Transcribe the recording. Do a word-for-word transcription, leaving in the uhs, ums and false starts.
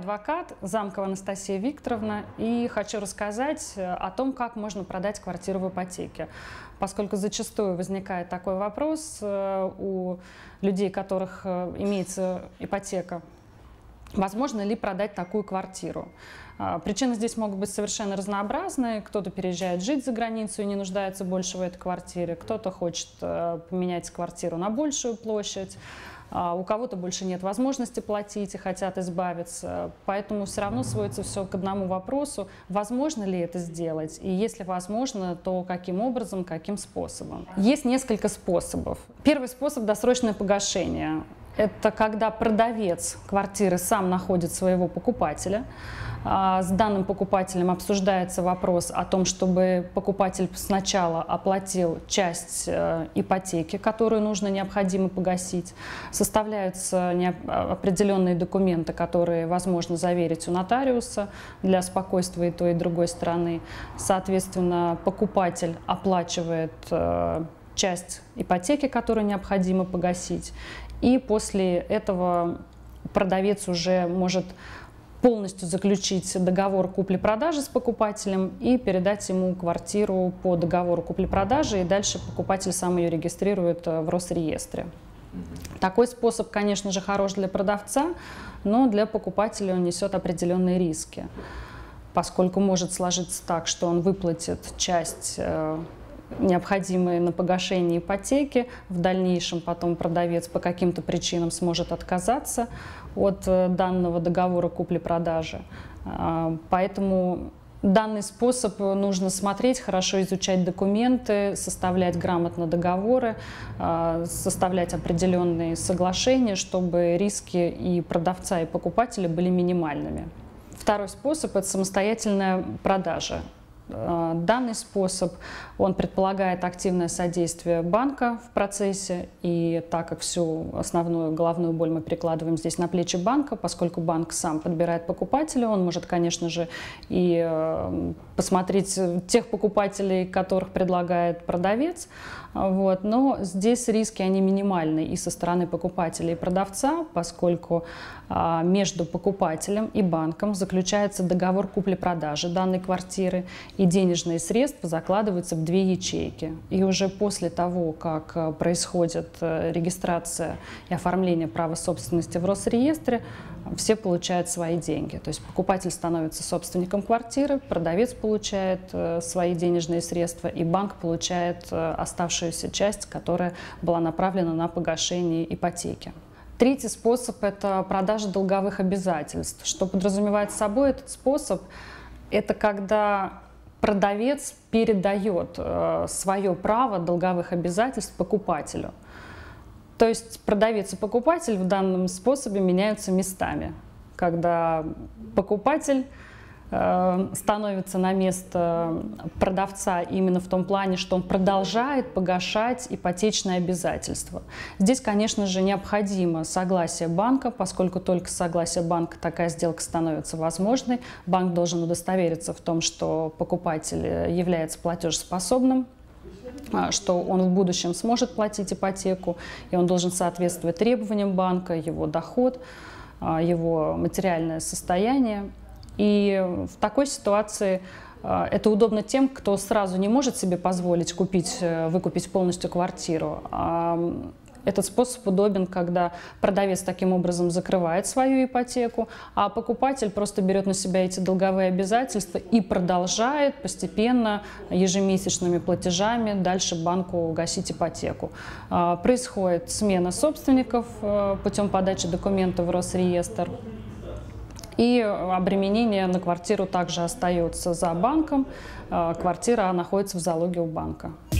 адвокат Замкова Анастасия Викторовна, и хочу рассказать о том, как можно продать квартиру в ипотеке. Поскольку зачастую возникает такой вопрос у людей, у которых имеется ипотека, возможно ли продать такую квартиру. Причины здесь могут быть совершенно разнообразные. Кто-то переезжает жить за границу и не нуждается больше в этой квартире, кто-то хочет поменять квартиру на большую площадь, у кого-то больше нет возможности платить и хотят избавиться. Поэтому все равно сводится все к одному вопросу: возможно ли это сделать? И если возможно, то каким образом, каким способом? Есть несколько способов. Первый способ – досрочное погашение. Это когда продавец квартиры сам находит своего покупателя. С данным покупателем обсуждается вопрос о том, чтобы покупатель сначала оплатил часть ипотеки, которую нужно, необходимо погасить. Составляются определенные документы, которые возможно заверить у нотариуса для спокойствия и той, и другой стороны. Соответственно, покупатель оплачивает часть ипотеки, которую необходимо погасить. И после этого продавец уже может полностью заключить договор купли-продажи с покупателем и передать ему квартиру по договору купли-продажи, и дальше покупатель сам ее регистрирует в Росреестре. Такой способ, конечно же, хорош для продавца, но для покупателя он несет определенные риски, поскольку может сложиться так, что он выплатит часть необходимые на погашение ипотеки, в дальнейшем потом продавец по каким-то причинам сможет отказаться от данного договора купли-продажи. Поэтому данный способ нужно смотреть, хорошо изучать документы, составлять грамотно договоры, составлять определенные соглашения, чтобы риски и продавца, и покупателя были минимальными. Второй способ – это самостоятельная продажа. Данный способ, он предполагает активное содействие банка в процессе, и так как всю основную головную боль мы перекладываем здесь на плечи банка, поскольку банк сам подбирает покупателя, он может, конечно же, и посмотреть тех покупателей, которых предлагает продавец, вот, но здесь риски, они минимальны и со стороны покупателя и продавца, поскольку между покупателем и банком заключается договор купли-продажи данной квартиры, и денежные средства закладываются в две ячейки. И уже после того, как происходит регистрация и оформление права собственности в Росреестре, все получают свои деньги. То есть покупатель становится собственником квартиры, продавец получает свои денежные средства, и банк получает оставшуюся часть, которая была направлена на погашение ипотеки. Третий способ – это продажа долговых обязательств. Что подразумевает собой этот способ? Это когда продавец передает свое право долговых обязательств покупателю. То есть продавец и покупатель в данном способе меняются местами, когда покупатель э, становится на место продавца именно в том плане, что он продолжает погашать ипотечные обязательства. Здесь, конечно же, необходимо согласие банка, поскольку только с согласия банка такая сделка становится возможной. Банк должен удостовериться в том, что покупатель является платежеспособным, что он в будущем сможет платить ипотеку, и он должен соответствовать требованиям банка, его доход, его материальное состояние. И в такой ситуации это удобно тем, кто сразу не может себе позволить купить, выкупить полностью квартиру. Этот способ удобен, когда продавец таким образом закрывает свою ипотеку, а покупатель просто берет на себя эти долговые обязательства и продолжает постепенно ежемесячными платежами дальше банку гасить ипотеку. Происходит смена собственников путем подачи документов в Росреестр, и обременение на квартиру также остается за банком, квартира находится в залоге у банка.